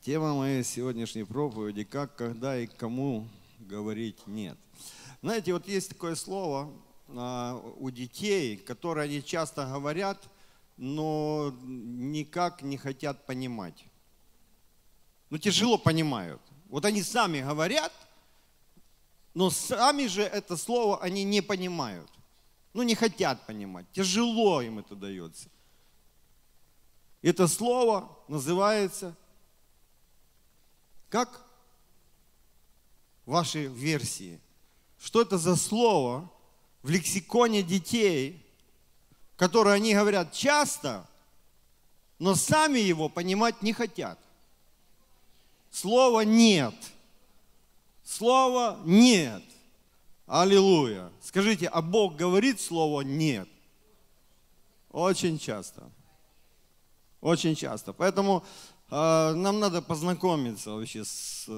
Тема моей сегодняшней проповеди: как, когда и кому говорить нет. Знаете, вот есть такое слово у детей, которое они часто говорят, но никак не хотят понимать. Ну, тяжело понимают. Вот они сами говорят, но сами же это слово они не понимают. Ну, не хотят понимать. Тяжело им это дается. Это слово называется как в вашей версии? Что это за слово в лексиконе детей, которое они говорят часто, но сами его понимать не хотят? Слово «нет». Слово «нет». Аллилуйя. Скажите, а Бог говорит слово «нет»? Очень часто. Очень часто. Поэтому нам надо познакомиться вообще с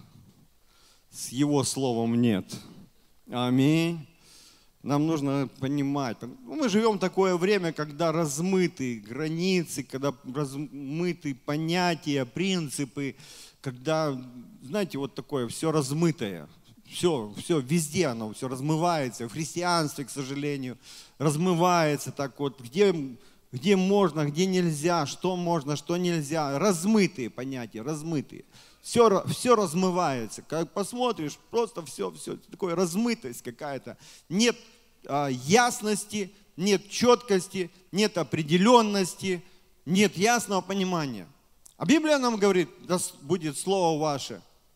Его словом «нет». Аминь. Нам нужно понимать. Мы живем в такое время, когда размыты границы, когда размыты понятия, принципы, когда, знаете, вот такое все размытое. Все, везде оно, все размывается. В христианстве, к сожалению, размывается так вот, где можно, где нельзя, что можно, что нельзя. Размытые понятия, размытые. Все размывается. Как посмотришь, просто все, такое размытость какая-то. Нет ясности, нет четкости, нет определенности, нет ясного понимания. А Библия нам говорит, да будет слово ваше.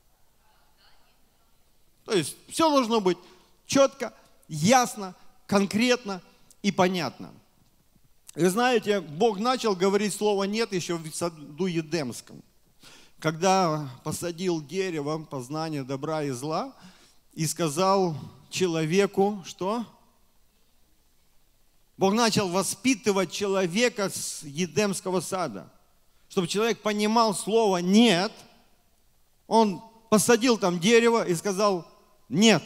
То есть все должно быть четко, ясно, конкретно и понятно. Вы знаете, Бог начал говорить слово «нет» еще в саду Едемском. Когда посадил дерево познания добра и зла и сказал человеку, что? Бог начал воспитывать человека с Едемского сада. Чтобы человек понимал слово «нет», он посадил там дерево и сказал «нет».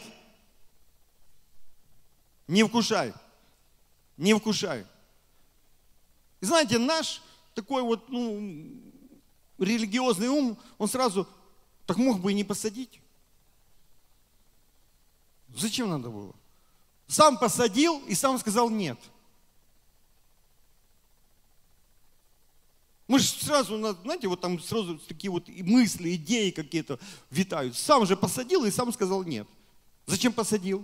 Не вкушай. Не вкушай. И знаете, наш такой вот, религиозный ум, он сразу, так мог бы и не посадить. Зачем надо было? Сам посадил и сам сказал нет. Мы же сразу, знаете, вот там сразу такие вот мысли, идеи какие-то витают. Сам же посадил и сам сказал нет. Зачем посадил?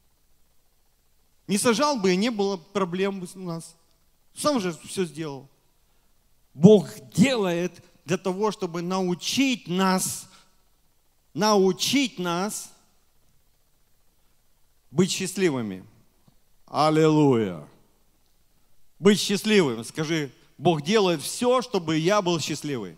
Не сажал бы и не было проблем у нас. Сам же все сделал. Бог делает для того, чтобы научить нас быть счастливыми. Аллилуйя. Быть счастливым. Скажи, Бог делает все, чтобы я был счастливый.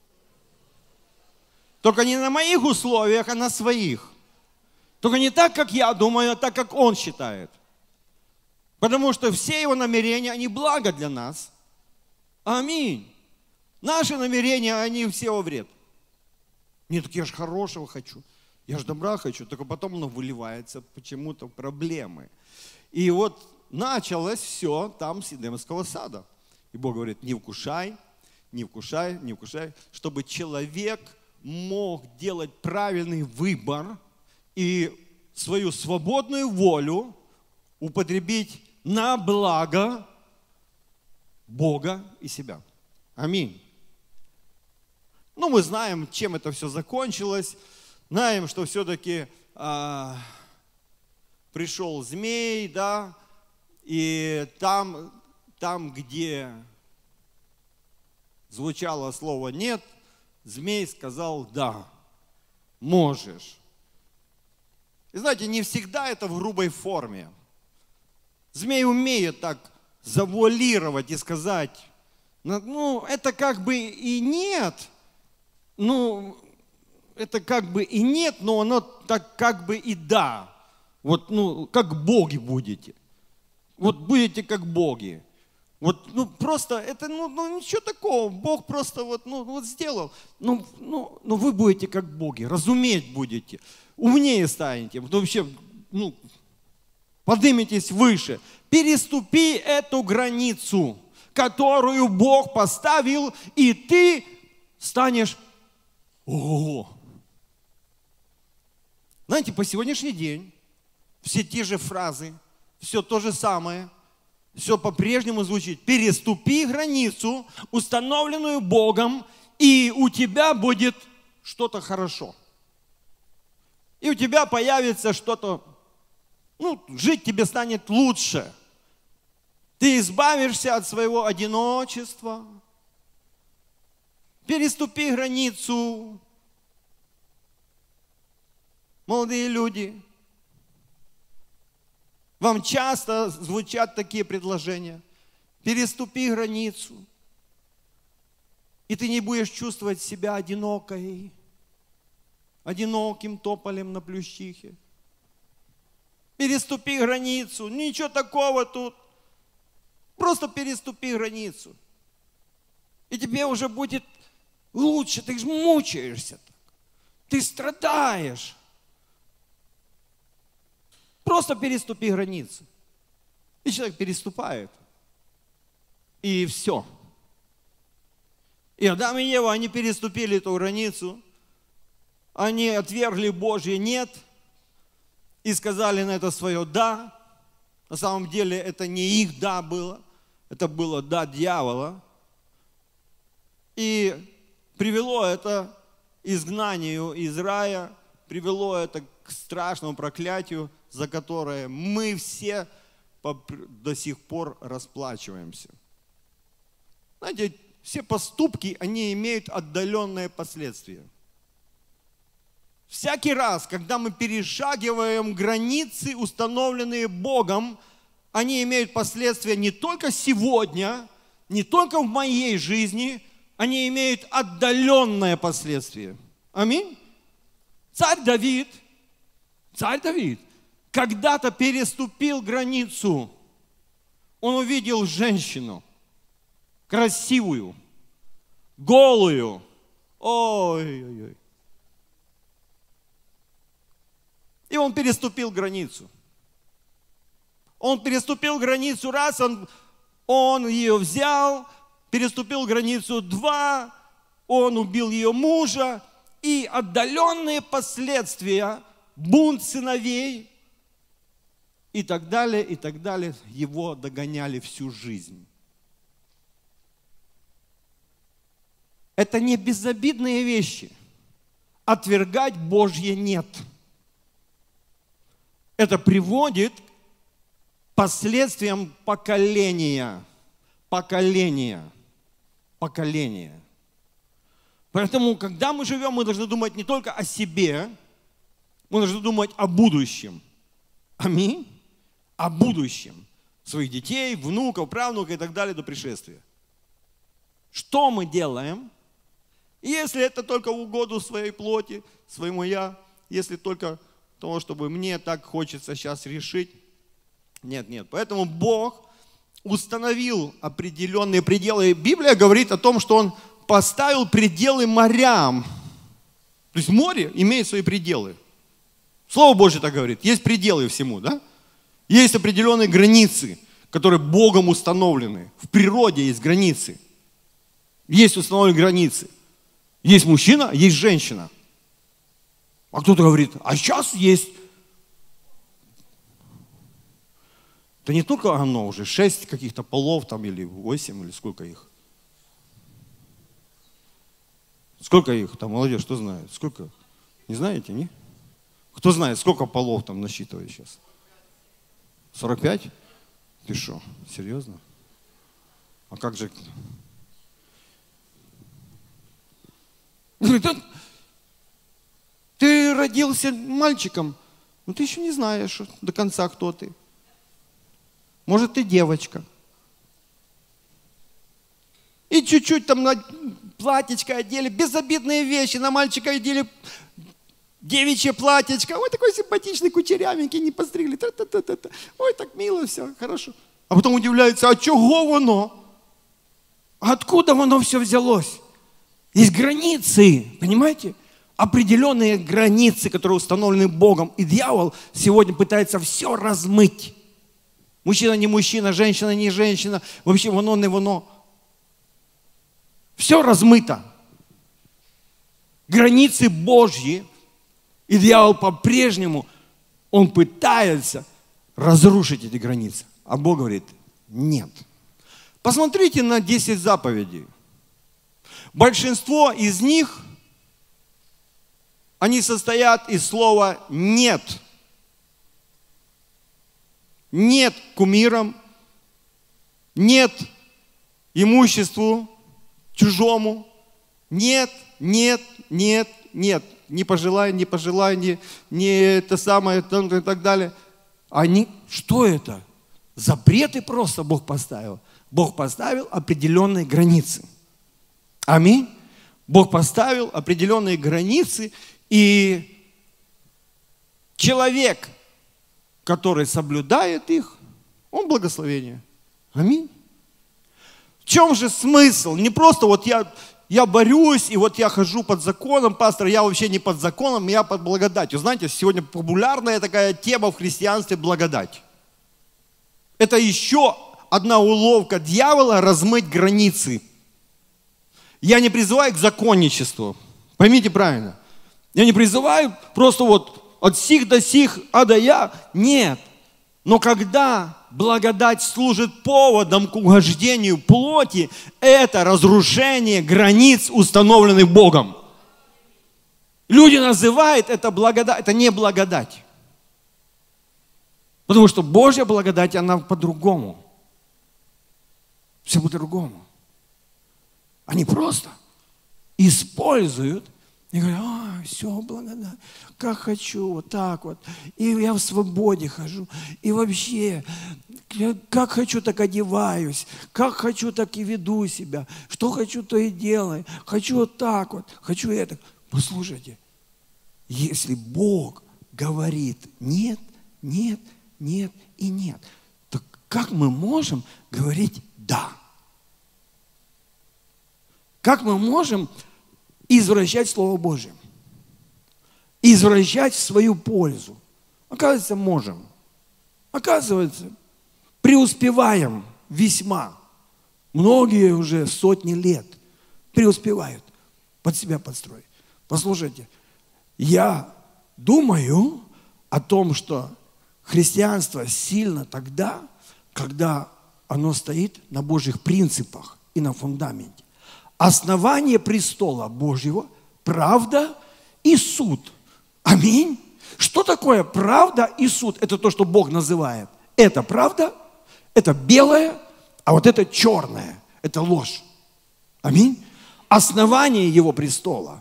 Только не на моих условиях, а на своих. Только не так, как я думаю, а так, как Он считает. Потому что все Его намерения, они благо для нас. Аминь. Наши намерения, они все во вред. Нет, так я же хорошего хочу, я же добра хочу, только потом оно выливается почему-то проблемы. И вот началось все там с Едемского сада. И Бог говорит, не вкушай, не вкушай, не вкушай, чтобы человек мог делать правильный выбор и свою свободную волю употребить на благо Бога и себя. Аминь. Ну, мы знаем, чем это все закончилось. Знаем, что все-таки пришел змей, да, и там, где звучало слово «нет», змей сказал «да, можешь». И знаете, не всегда это в грубой форме. Змей умеет так завуалировать и сказать, это как бы и нет, это как бы и нет, но оно так как бы и да. Вот, как боги будете. Вот будете как боги. Вот, просто это, ничего такого. Бог просто сделал. Вы будете как боги, разуметь будете, умнее станете. Вообще, поднимитесь выше. Переступи эту границу, которую Бог поставил, и ты станешь Ого! Знаете, по сегодняшний день все те же фразы, все то же самое, все по-прежнему звучит. Переступи границу, установленную Богом, и у тебя будет что-то хорошо. И у тебя появится что-то, жить тебе станет лучше. Ты избавишься от своего одиночества. Переступи границу. Молодые люди, вам часто звучат такие предложения. Переступи границу, и ты не будешь чувствовать себя одинокой, одиноким тополем на плющихе. Переступи границу, ничего такого тут. Просто переступи границу. И тебе уже будет лучше, ты же мучаешься так. Ты страдаешь. Просто переступи границу. И человек переступает. И все. И Адам и Ева, они переступили эту границу. Они отвергли Божье «нет» и сказали на это свое «да». На самом деле это не их «да» было. Это было «да» дьявола. И привело это к изгнанию из рая, привело это к страшному проклятию, за которое мы все до сих пор расплачиваемся. Знаете, все поступки, они имеют отдаленные последствия. Всякий раз, когда мы перешагиваем границы, установленные Богом, они имеют последствия не только сегодня, не только в моей жизни, они имеют отдаленное последствие. Аминь. Царь Давид, когда-то переступил границу. Он увидел женщину, красивую, голую. Ой-ой-ой. И он переступил границу. Он переступил границу раз, он ее взял, переступил границу два, он убил ее мужа. И отдаленные последствия, бунт сыновей и так далее, его догоняли всю жизнь. Это не безобидные вещи. Отвергать Божье «нет». Это приводит к последствиям поколения. Поэтому, когда мы живем, мы должны думать не только о себе, мы должны думать о будущем. Аминь. О будущем. Своих детей, внуков, правнуков и так далее до пришествия. Что мы делаем? Если это только в угоду своей плоти, своему «я», если только того, чтобы мне так хочется сейчас решить. Нет. Поэтому Бог установил определенные пределы. Библия говорит о том, что Он поставил пределы морям. То есть море имеет свои пределы. Слово Божье так говорит. Есть пределы всему, да? Есть определенные границы, которые Богом установлены. В природе есть границы. Есть установленные границы. Есть мужчина, есть женщина. А кто-то говорит, а сейчас есть. Это не только оно уже, 6 каких-то полов там или 8, или сколько их. Сколько их там, молодежь, кто знает? Сколько? Не знаете, не? Кто знает, сколько полов там насчитывает сейчас? 45? Ты что, серьезно? А как же? Ты родился мальчиком, но ты еще не знаешь до конца, кто ты. Может, ты девочка. И чуть-чуть там на платьечко одели, безобидные вещи, на мальчика одели девичье платьечко. Ой, такой симпатичный, кучерявенький, не постригли. Та-та-та-та. Ой, так мило все, хорошо. А потом удивляются, а чего воно? Откуда воно все взялось? Есть границы, понимаете? Определенные границы, которые установлены Богом. И дьявол сегодня пытается все размыть. Мужчина не мужчина, женщина не женщина. Вообще воно не воно. Все размыто. границы Божьи, и дьявол по-прежнему, он пытается разрушить эти границы. А Бог говорит, нет. Посмотрите на 10 заповедей. Большинство из них, они состоят из слова «нет». Нет кумирам, нет имуществу чужому, нет, нет, нет, нет. Не пожелай, не пожелай, не это самое, и так далее. Они, что это? Запреты просто Бог поставил. Бог поставил определенные границы. Аминь. Бог поставил определенные границы, и человек, который соблюдает их, он благословение. Аминь. В чем же смысл? Не просто вот я борюсь, и вот я хожу под законом, пастор, я вообще не под законом, я под благодатью. Знаете, сегодня популярная такая тема в христианстве – благодать. Это еще одна уловка дьявола – размыть границы. Я не призываю к законничеству. Поймите правильно. Я не призываю просто вот от сих до сих, а до я. Нет. Но когда благодать служит поводом к угождению плоти, это разрушение границ, установленных Богом. Люди называют это благодать. Это не благодать. Потому что Божья благодать, она по-другому. Все по-другому. Они просто используют и говорят, все, благодать, как хочу, вот так вот. И я в свободе хожу. И вообще, как хочу, так одеваюсь. Как хочу, так и веду себя. Что хочу, то и делаю. Хочу вот так вот, хочу это. Послушайте, если Бог говорит нет, нет, нет и нет, то как мы можем говорить да? Как мы можем извращать Слово Божие? Извращать в свою пользу. Оказывается, можем. Оказывается, преуспеваем весьма. Многие уже сотни лет преуспевают под себя подстроить. Послушайте, я думаю о том, что христианство сильно тогда, когда оно стоит на Божьих принципах и на фундаменте. Основание престола Божьего – правда и суд. Аминь. Что такое правда и суд? Это то, что Бог называет. Это правда, это белое, а вот это черное. Это ложь. Аминь. Основание Его престола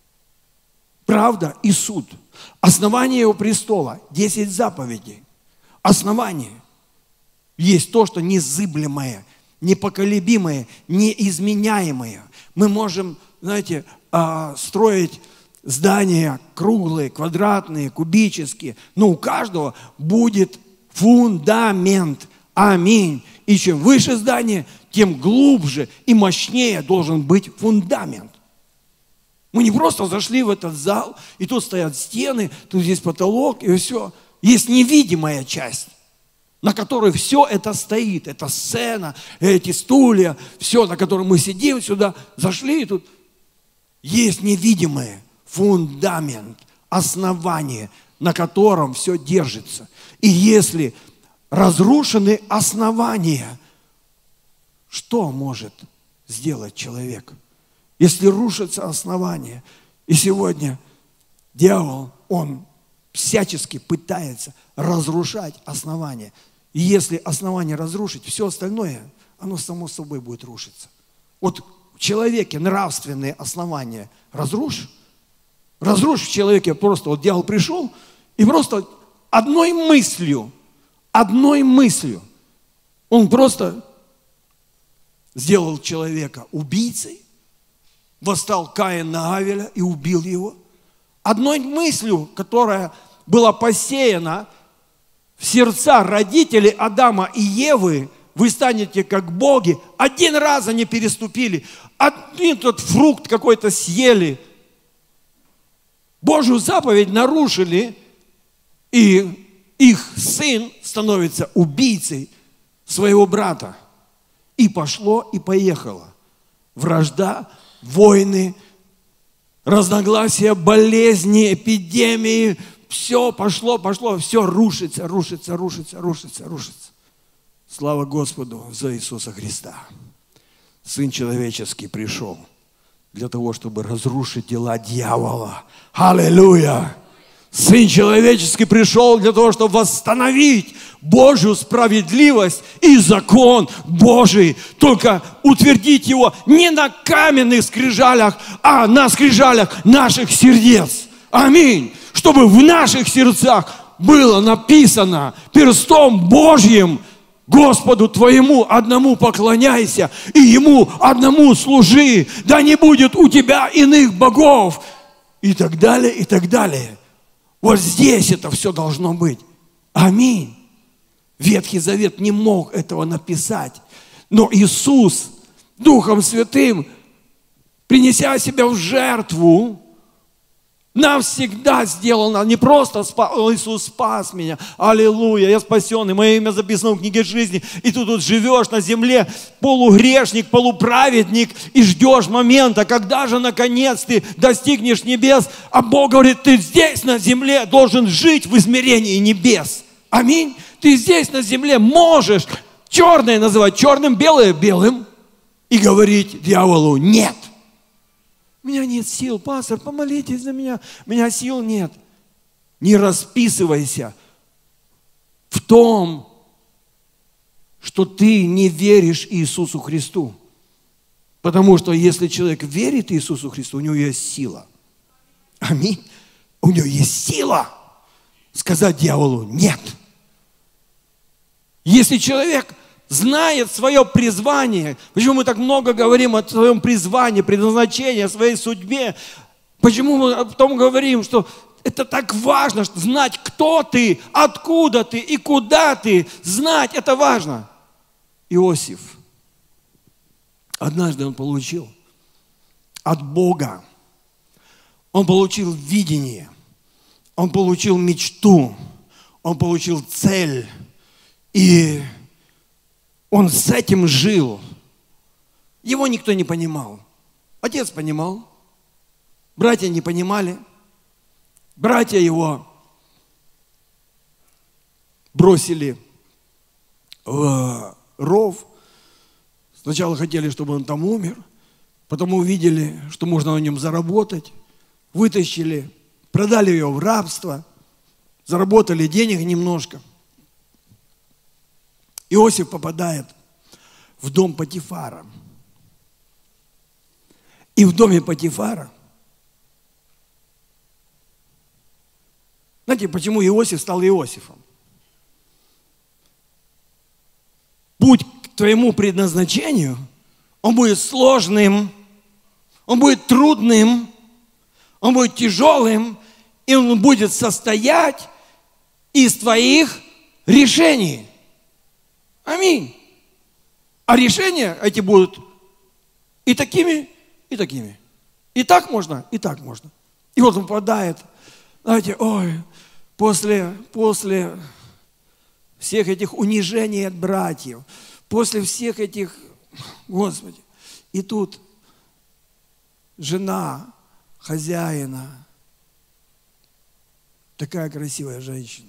– правда и суд. Основание Его престола – 10 заповедей. Основание. Есть то, что незыблемое, непоколебимое, неизменяемое. Мы можем, знаете, строить здания круглые, квадратные, кубические, но у каждого будет фундамент. Аминь. И чем выше здание, тем глубже и мощнее должен быть фундамент. Мы не просто зашли в этот зал, и тут стоят стены, тут здесь потолок, и все. Есть невидимая часть, на которой все это стоит. Это сцена, эти стулья, все, на котором мы сидим сюда, зашли, и тут есть невидимое фундамент, основание, на котором все держится. И если разрушены основания, что может сделать человек? Если рушится основание, и сегодня дьявол, он всячески пытается разрушать основание. И если основание разрушить, все остальное, оно само собой будет рушиться. Вот в человеке нравственные основания разрушь в человеке просто, вот дьявол пришел, и просто одной мыслью, он просто сделал человека убийцей, восстал Каин на Авеля и убил его. Одной мыслью, которая была посеяна в сердца родителей Адама и Евы, вы станете как боги. Один раз они переступили, один тот фрукт какой-то съели, Божью заповедь нарушили, и их сын становится убийцей своего брата. И пошло, и поехало. Вражда, войны, разногласия, болезни, эпидемии, все пошло, все рушится. Слава Господу за Иисуса Христа. Сын человеческий пришел для того, чтобы разрушить дела дьявола. Аллилуйя! Сын человеческий пришел для того, чтобы восстановить Божью справедливость и закон Божий. Только утвердить его не на каменных скрижалях, а на скрижалях наших сердец. Аминь. Чтобы в наших сердцах было написано перстом Божьим: Господу твоему одному поклоняйся и Ему одному служи. Да не будет у тебя иных богов. И так далее, и так далее. Вот здесь это все должно быть. Аминь. Ветхий Завет не мог этого написать. Но Иисус Духом Святым, принеся себя в жертву, навсегда сделано, не просто Иисус спас меня, аллилуйя, я спасенный, мое имя записано в книге жизни, и ты тут живешь на земле, полугрешник, полуправедник, и ждешь момента, когда же наконец ты достигнешь небес, а Бог говорит, ты здесь на земле должен жить в измерении небес. Аминь. Ты здесь на земле можешь черное называть черным, белое белым, и говорить дьяволу нет. У меня нет сил, пастор, помолитесь за меня. У меня сил нет. Не расписывайся в том, что ты не веришь Иисусу Христу. Потому что если человек верит Иисусу Христу, у него есть сила. Аминь. У него есть сила сказать дьяволу нет. Если человек знает свое призвание. Почему мы так много говорим о своем призвании, предназначении, о своей судьбе? Почему мы потом говорим, что это так важно, знать, кто ты, откуда ты и куда ты. Знать это важно. Иосиф. Однажды он получил от Бога. Он получил видение. Он получил мечту. Он получил цель. И он с этим жил. Его никто не понимал. Отец понимал. Братья не понимали. Братья его бросили в ров. Сначала хотели, чтобы он там умер. Потом увидели, что можно на нем заработать. Вытащили, продали его в рабство. Заработали денег немножко. Иосиф попадает в дом Потифара. И в доме Потифара, знаете, почему Иосиф стал Иосифом? Путь к твоему предназначению, он будет сложным, он будет трудным, он будет тяжелым, и он будет состоять из твоих решений. Аминь. А решения эти будут и такими, и такими. И так можно, и так можно. И вот он попадает, знаете, после всех этих унижений от братьев, после всех этих, Господи, и тут жена хозяина, такая красивая женщина,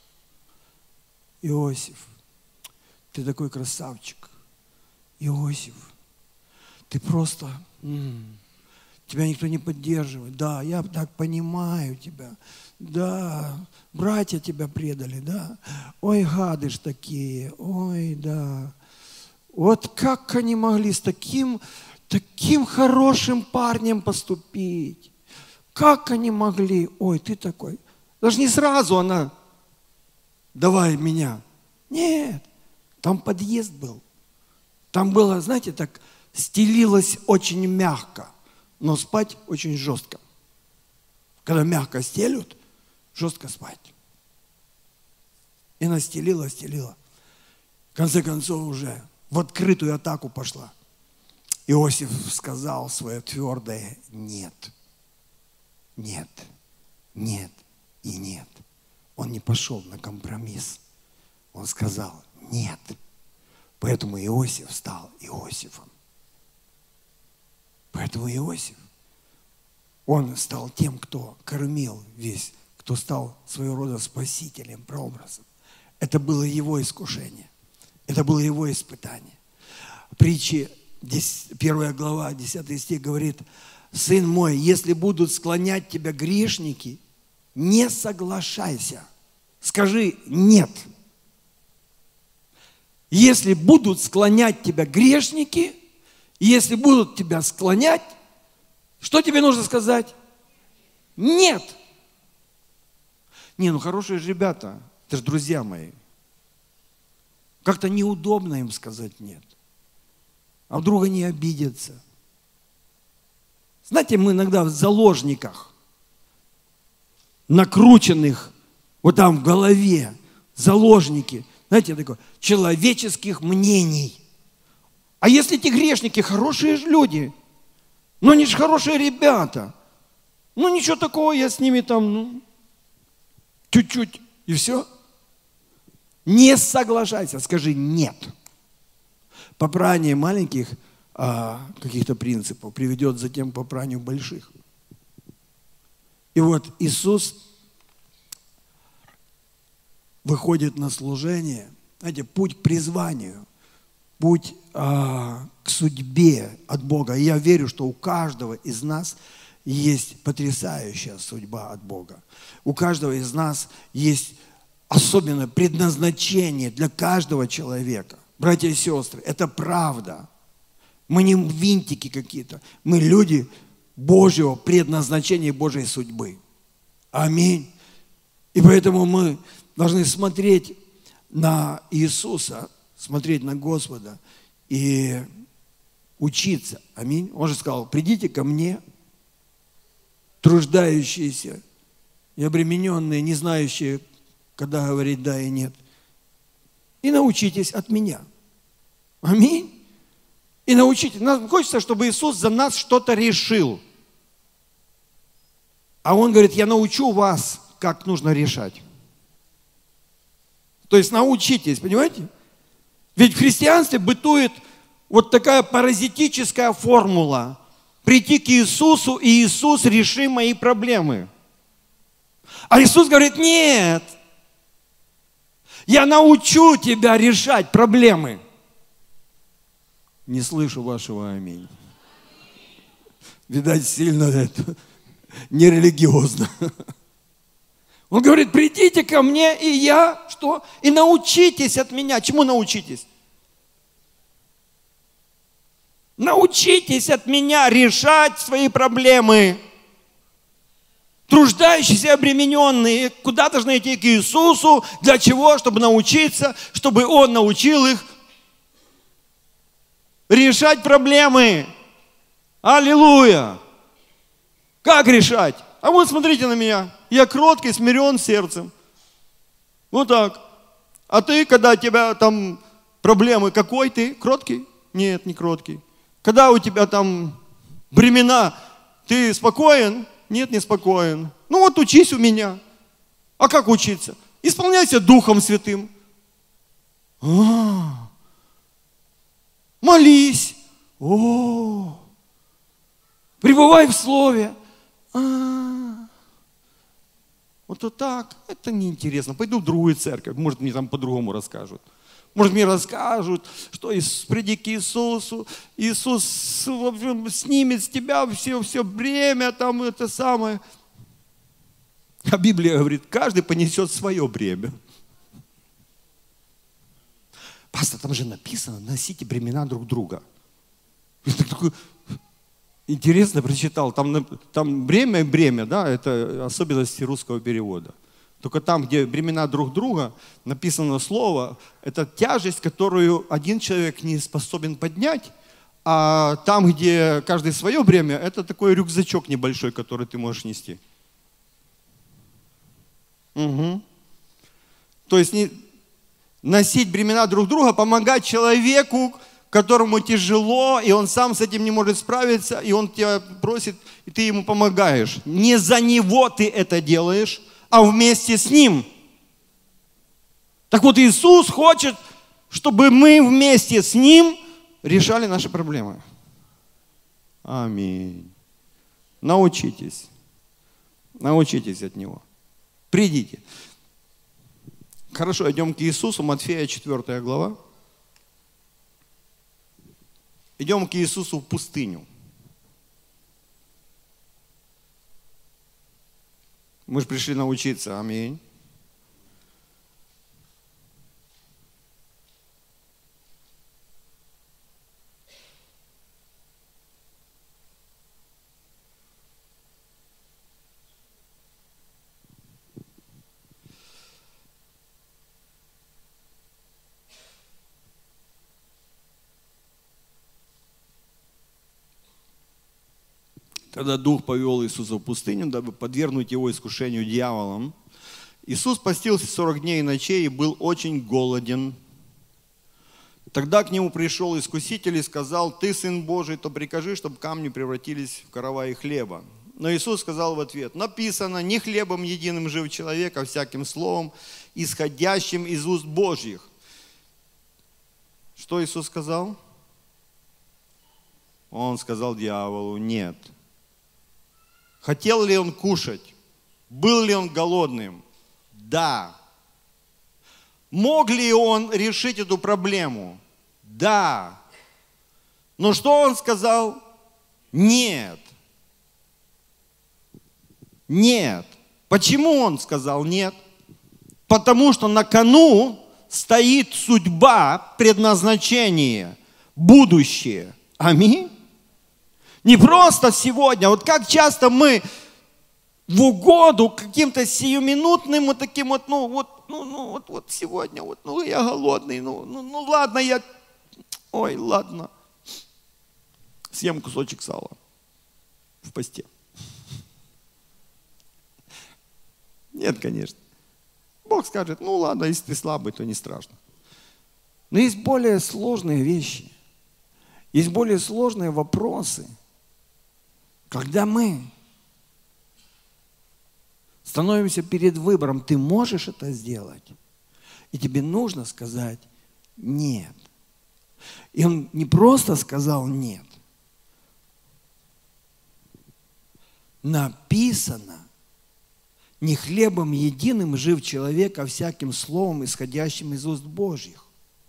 Иосиф. Ты такой красавчик. Иосиф, ты просто... тебя никто не поддерживает. Да, я так понимаю тебя. Да, братья тебя предали, да. Ой, гады ж такие. Ой, да. Вот как они могли с таким хорошим парнем поступить? Как они могли? Ой, ты такой. Даже не сразу она, давай меня. Нет. Там подъезд был. Там было, знаете, так стелилось очень мягко, но спать очень жестко. Когда мягко стелют, жестко спать. И она стелила. В конце концов уже в открытую атаку пошла. Иосиф сказал свое твердое нет. Нет, нет и нет. Он не пошел на компромисс. Он сказал нет. Поэтому Иосиф стал Иосифом. Поэтому Иосиф Он стал тем, кто кормил весь, кто стал своего рода спасителем, прообразом. Это было его искушение. Это было его испытание. Притчи, 1 глава, 10 стих говорит: «Сын мой, если будут склонять тебя грешники, не соглашайся». Скажи «нет». Если будут склонять тебя грешники, если будут тебя склонять, что тебе нужно сказать? Нет. Не, ну хорошие же ребята, это же друзья мои. Как-то неудобно им сказать нет. А вдруг они обидятся? Знаете, мы иногда в заложниках, накрученных вот там в голове, заложники, знаете, такое, человеческих мнений. А если эти грешники хорошие же люди, ну они же хорошие ребята, ну ничего такого, я с ними там, чуть-чуть, и все. Не соглашайся, скажи нет. Попрание маленьких каких-то принципов приведет затем к попранию больших. И вот Иисус выходит на служение, знаете, путь к призванию, путь к судьбе от Бога. И я верю, что у каждого из нас есть потрясающая судьба от Бога. У каждого из нас есть особенное предназначение для каждого человека. Братья и сестры, это правда. Мы не винтики какие-то. Мы люди Божьего предназначения, Божьей судьбы. Аминь. И поэтому мы должны смотреть на Иисуса, смотреть на Господа и учиться. Аминь. Он же сказал: придите ко мне, труждающиеся и обремененные, не знающие, когда говорить да и нет, и научитесь от меня. Аминь. И научитесь. Нам хочется, чтобы Иисус за нас что-то решил. А Он говорит: я научу вас, как нужно решать. То есть научитесь, понимаете? Ведь в христианстве бытует вот такая паразитическая формула: прийти к Иисусу, и Иисус, реши мои проблемы. А Иисус говорит: нет, я научу тебя решать проблемы. Не слышу вашего аминь. Видать, сильно это нерелигиозно. Он говорит: придите ко мне, и я, что? И научитесь от меня. Чему научитесь? Научитесь от меня решать свои проблемы. Труждающиеся и обремененные, куда должны идти? К Иисусу. Для чего? Чтобы научиться, чтобы Он научил их решать проблемы. Аллилуйя! Как решать? А вот смотрите на меня. Я кроткий, смирен сердцем. Вот так. А ты, когда у тебя там проблемы, какой ты? Кроткий? Нет, не кроткий. Когда у тебя там бремена, ты спокоен? Нет, не спокоен. Ну вот учись у меня. А как учиться? Исполняйся Духом Святым. Молись. Пребывай в Слове. Вот так. Это неинтересно. Пойду в другую церковь. Может, мне там по-другому расскажут. Может, мне расскажут, что приди к Иисусу, Иисус снимет с тебя все бремя, там это самое. А Библия говорит: каждый понесет свое бремя. Пастор, там же написано: носите бремена друг друга. Я такой интересно прочитал. Там бремя, да, это особенности русского перевода. Только там, где бремена друг друга, написано слово, это тяжесть, которую один человек не способен поднять, а там, где каждый свое бремя, это такой рюкзачок небольшой, который ты можешь нести. Угу. То есть носить бремена друг друга, помогать человеку, которому тяжело, и он сам с этим не может справиться, и он тебя просит, и ты ему помогаешь. Не за него ты это делаешь, а вместе с Ним. Так вот, Иисус хочет, чтобы мы вместе с Ним решали наши проблемы. Аминь. Научитесь. Научитесь от Него. Придите. Хорошо, идем к Иисусу, Матфея 4 глава. Идем к Иисусу в пустыню. Мы же пришли научиться. Аминь. Тогда Дух повел Иисуса в пустыню, дабы подвергнуть Его искушению дьяволом. Иисус постился 40 дней и ночей и был очень голоден. Тогда к Нему пришел искуситель и сказал: «Ты Сын Божий, то прикажи, чтобы камни превратились в караваи хлеба». Но Иисус сказал в ответ: «Написано, не хлебом единым жив человек, а всяким словом, исходящим из уст Божьих». Что Иисус сказал? Он сказал дьяволу: «Нет». Хотел ли он кушать? Был ли он голодным? Да. Мог ли он решить эту проблему? Да. Но что он сказал? Нет. Нет. Почему он сказал нет? Потому что на кону стоит судьба, предназначение, будущее. Аминь. Не просто сегодня. Вот как часто мы в угоду каким-то сиюминутным вот таким вот, вот сегодня, я голодный, ладно, ладно. Съем кусочек сала в посте. Нет, конечно. Бог скажет: ладно, если ты слабый, то не страшно. Но есть более сложные вещи. Есть более сложные вопросы. Когда мы становимся перед выбором, ты можешь это сделать, и тебе нужно сказать нет. И он не просто сказал нет. Написано: не хлебом единым жив человек, а всяким словом, исходящим из уст Божьих.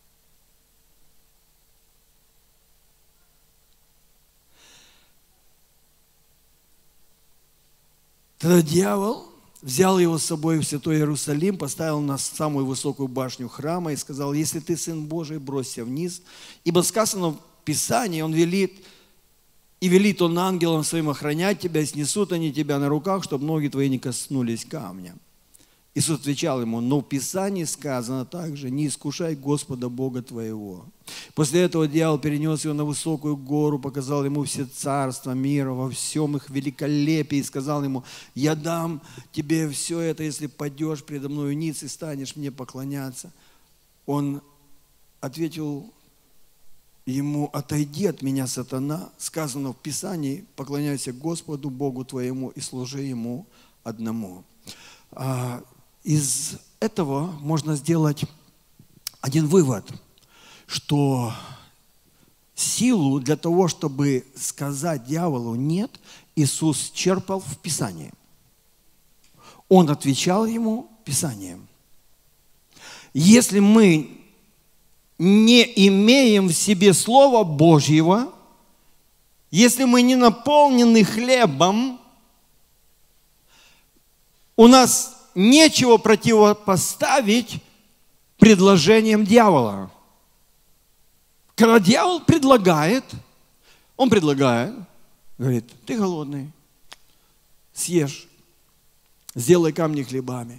Тогда дьявол взял его с собой в Святой Иерусалим, поставил на самую высокую башню храма и сказал: если ты Сын Божий, бросься вниз. Ибо сказано в Писании, он велит он ангелам своим охранять тебя, и снесут они тебя на руках, чтобы ноги твои не коснулись камня. Иисус отвечал ему: но в Писании сказано также: не искушай Господа Бога твоего. После этого дьявол перенес его на высокую гору, показал ему все царства мира во всем их великолепии и сказал ему: я дам тебе все это, если падешь предо мною ниц и станешь мне поклоняться. Он ответил ему: отойди от меня, сатана, сказано в Писании: поклоняйся Господу Богу твоему и служи Ему одному. Из этого можно сделать один вывод, что силу для того, чтобы сказать дьяволу «нет», Иисус черпал в Писании. Он отвечал ему Писанием. Если мы не имеем в себе Слова Божьего, если мы не наполнены хлебом, у нас нечего противопоставить предложениям дьявола. Когда дьявол предлагает, он предлагает, говорит: ты голодный, съешь, сделай камни хлебами.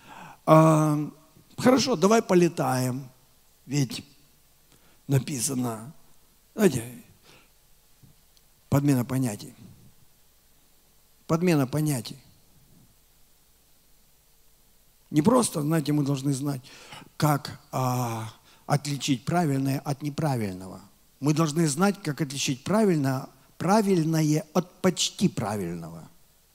Хорошо, давай полетаем, ведь написано, знаете, подмена понятий. Подмена понятий. Не просто, знаете, мы должны знать, как отличить правильное от неправильного. Мы должны знать, как отличить правильное от почти правильного.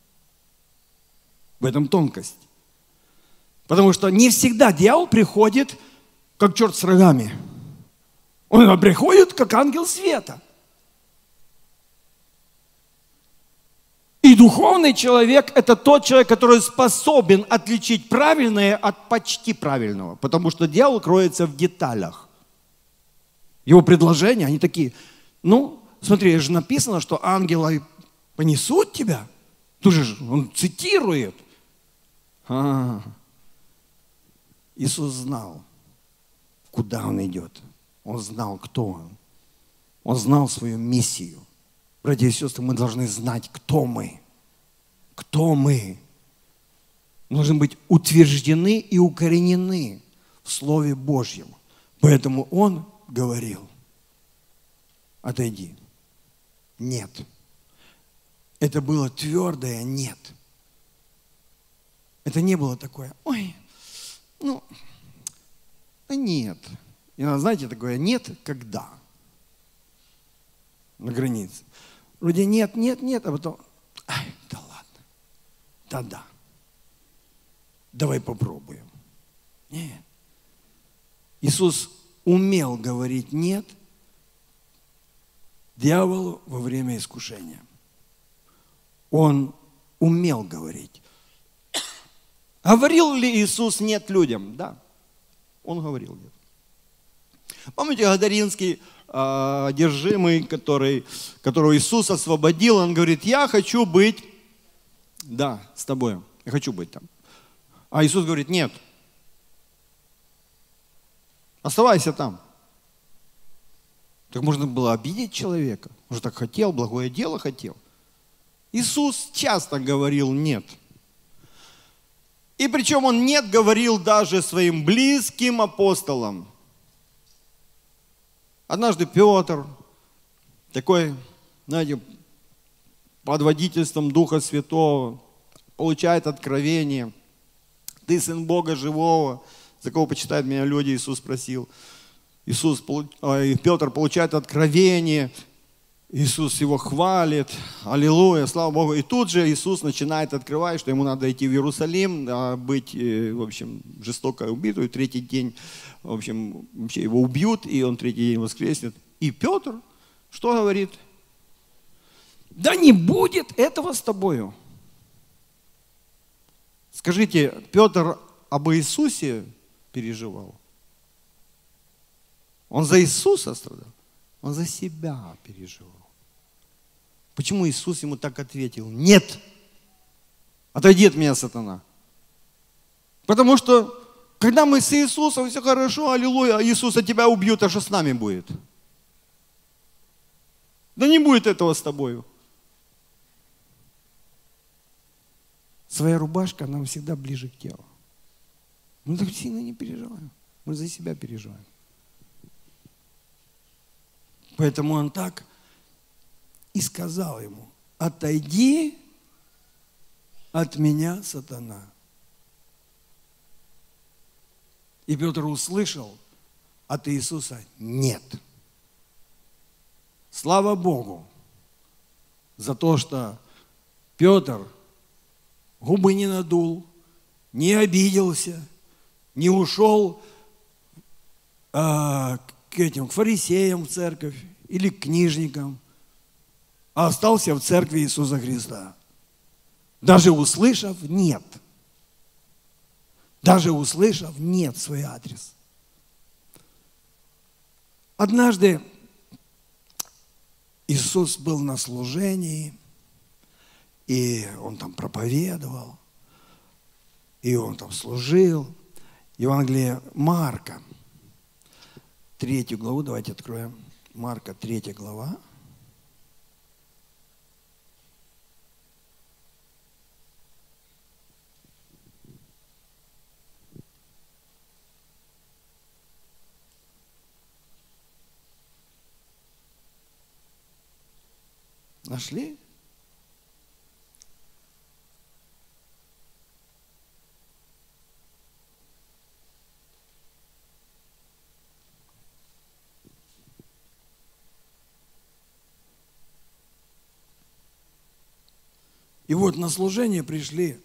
В этом тонкость. Потому что не всегда дьявол приходит, как черт с рогами. Он приходит, как ангел света. И духовный человек – это тот человек, который способен отличить правильное от почти правильного. Потому что дьявол кроется в деталях. Его предложения, они такие, ну, смотри, же написано, что ангелы понесут тебя. Тут же он цитирует. Иисус знал, куда он идет. Он знал, кто он. Он знал свою миссию. Братья и сестры, мы должны знать, кто мы. Кто мы. Мы должны быть утверждены и укоренены в Слове Божьем. Поэтому он говорил: отойди. Нет. Это было твердое нет. Это не было такое: ой, ну, да нет. И знаете, такое нет, когда? На границе. Вроде нет, нет, нет, а потом, ай, да ладно, да-да, давай попробуем. Нет. Иисус умел говорить нет дьяволу во время искушения. Он умел говорить. Говорил ли Иисус нет людям? Да, он говорил нет. Помните Гадаринский одержимый, которого Иисус освободил, он говорит: я хочу быть, да, с тобой, я хочу быть там. А Иисус говорит: нет, оставайся там. Так можно было обидеть человека, он же так хотел, благое дело хотел. Иисус часто говорил нет. И причем он нет говорил даже своим близким апостолам. Однажды Петр, такой, знаете, под водительством Духа Святого, получает откровение: ты сын Бога живого, за кого почитают меня люди, Иисус спросил. Петр получает откровение, Иисус его хвалит, аллилуйя, слава Богу. И тут же Иисус начинает открывать, что ему надо идти в Иерусалим, быть, в общем, жестоко убитым, и третий день, в общем, вообще его убьют, и он третий день воскреснет. И Петр что говорит? Да не будет этого с тобою. Скажите, Петр об Иисусе переживал? Он за Иисуса страдал? Он за себя переживал. Почему Иисус ему так ответил? Нет! Отойди от меня, сатана. Потому что, когда мы с Иисусом, все хорошо, аллилуйя, а Иисуса тебя убьют, а что с нами будет? Да не будет этого с тобою. Своя рубашка нам всегда ближе к телу. Мы так сильно не переживаем. Мы за себя переживаем. Поэтому он так и сказал ему: отойди от меня, сатана. И Петр услышал от Иисуса нет. Слава Богу за то, что Петр губы не надул, не обиделся, не ушел к фарисеям в церковь или к книжникам, а остался в церкви Иисуса Христа. Даже услышав нет. Даже услышав нет в свой адрес. Однажды Иисус был на служении, и Он там проповедовал, и Он там служил. Евангелие Марка, 3 главу, давайте откроем. Марка, 3 глава. Нашли? И вот на служение пришли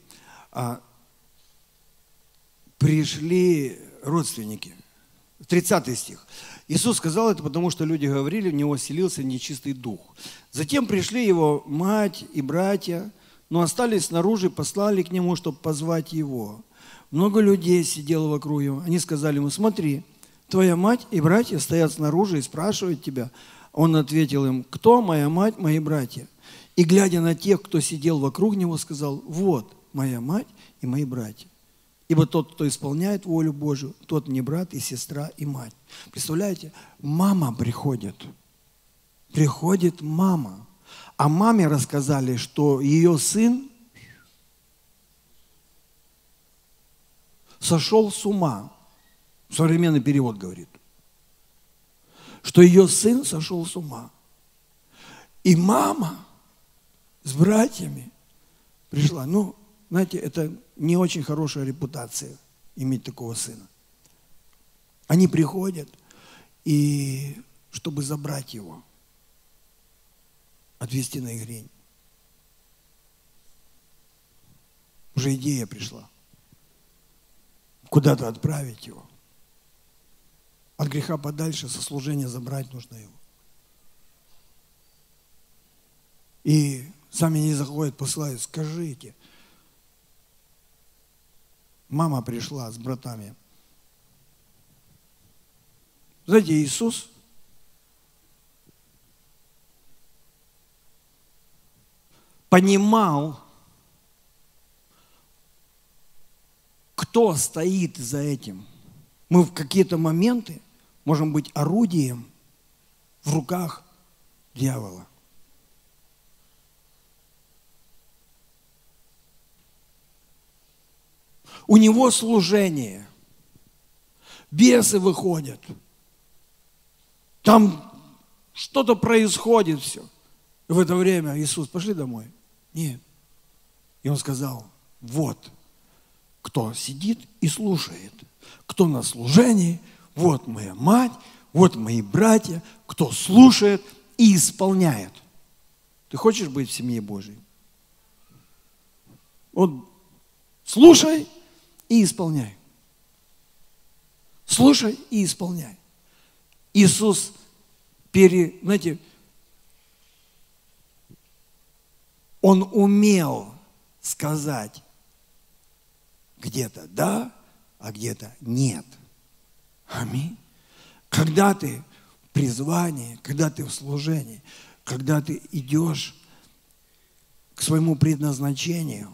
родственники. 30 стих. Иисус сказал это, потому что люди говорили, в него селился нечистый дух. Затем пришли его мать и братья, но остались снаружи, послали к нему, чтобы позвать его. Много людей сидело вокруг его. Они сказали ему: смотри, твоя мать и братья стоят снаружи и спрашивают тебя. Он ответил им: кто моя мать, мои братья? И, глядя на тех, кто сидел вокруг него, сказал: вот моя мать и мои братья. Ибо тот, кто исполняет волю Божию, тот мне брат и сестра и мать. Представляете, мама приходит. Приходит мама. А маме рассказали, что ее сын сошел с ума. Современный перевод говорит. Что ее сын сошел с ума. И мама с братьями пришла. Ну, знаете, это не очень хорошая репутация иметь такого сына. Они приходят, и чтобы забрать его, отвезти на игрень. Уже идея пришла. Куда-то отправить его. От греха подальше, со служения забрать нужно его. И сами не заходят, посылают: скажите. Мама пришла с братами. Знаете, Иисус понимал, кто стоит за этим. Мы в какие-то моменты можем быть орудием в руках дьявола. У него служение. Бесы выходят. Там что-то происходит все. И в это время Иисус: пошли домой. Нет. И он сказал: вот кто сидит и слушает, кто на служении, вот моя мать, вот мои братья, кто слушает и исполняет. Ты хочешь быть в семье Божьей? Вот слушай и исполняй. Слушай и исполняй. Иисус, знаете, Он умел сказать где-то да, а где-то нет. Аминь. Когда ты в призвании, когда ты в служении, когда ты идешь к своему предназначению,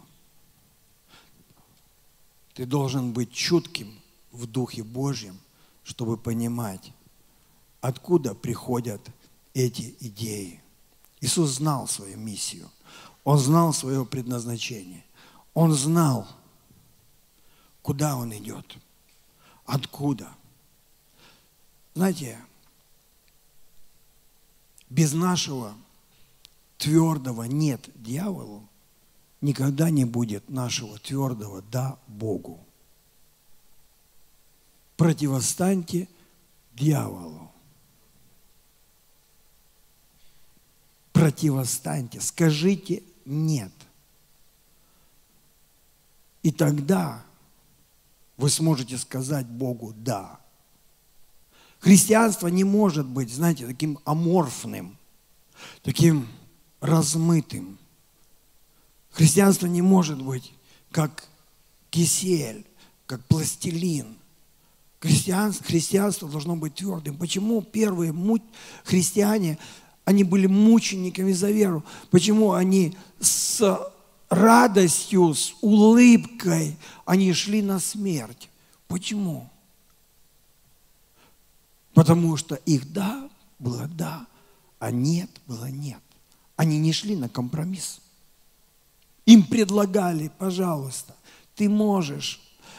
ты должен быть чутким в Духе Божьем, чтобы понимать, откуда приходят эти идеи. Иисус знал свою миссию. Он знал свое предназначение. Он знал, куда Он идет, откуда. Знаете, без нашего твердого «нет» дьяволу никогда не будет нашего твердого «да» Богу. Противостаньте дьяволу. Противостаньте, скажите «нет». И тогда вы сможете сказать Богу «да». Христианство не может быть, знаете, таким аморфным, таким размытым. Христианство не может быть как кисель, как пластилин. Христианство должно быть твердым. Почему первые христиане, они были мучениками за веру? Почему они с радостью, с улыбкой, они шли на смерть? Почему? Потому что их «да» было «да», а «нет» было «нет». Они не шли на компромисс. Им предлагали: пожалуйста, ты можешь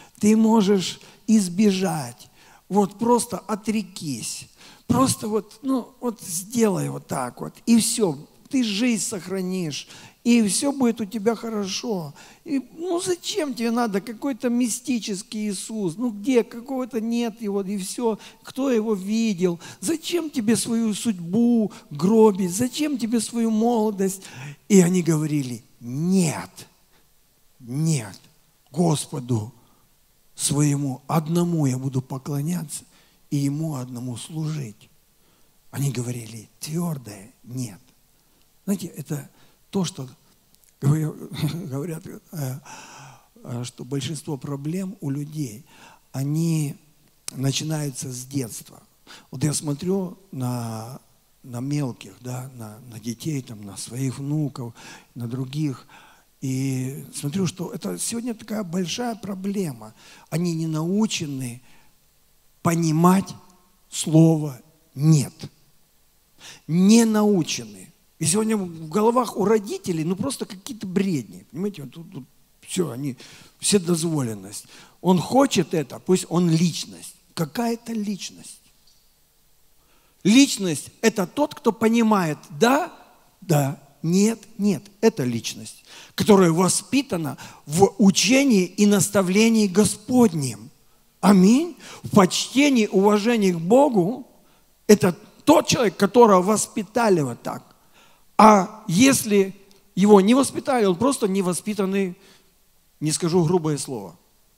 избежать, вот просто отрекись, просто вот сделай вот так вот, и все, ты жизнь сохранишь, и все будет у тебя хорошо. И, зачем тебе надо какой-то мистический Иисус? Где? Какого-то нет его, и все. Кто его видел? Зачем тебе свою судьбу гробить? Зачем тебе свою молодость? И они говорили: нет, нет, Господу своему одному я буду поклоняться и Ему одному служить. Они говорили твердое «нет». Знаете, это то, что Говорят, что большинство проблем у людей, они начинаются с детства. Вот я смотрю на мелких, да, на детей, там, на своих внуков, на других, и смотрю, что это сегодня такая большая проблема. Они не научены понимать слово «нет». Не научены. И сегодня в головах у родителей просто какие-то бредни. Понимаете, тут все, они, вседозволенность. Он хочет это, пусть он личность. Какая-то личность. Личность – это тот, кто понимает «да», «да», «нет», «нет». Это личность, которая воспитана в учении и наставлении Господнем. Аминь. В почтении, уважении к Богу – это тот человек, которого воспитали вот так. А если его не воспитали, он просто невоспитанный, не скажу грубое слово.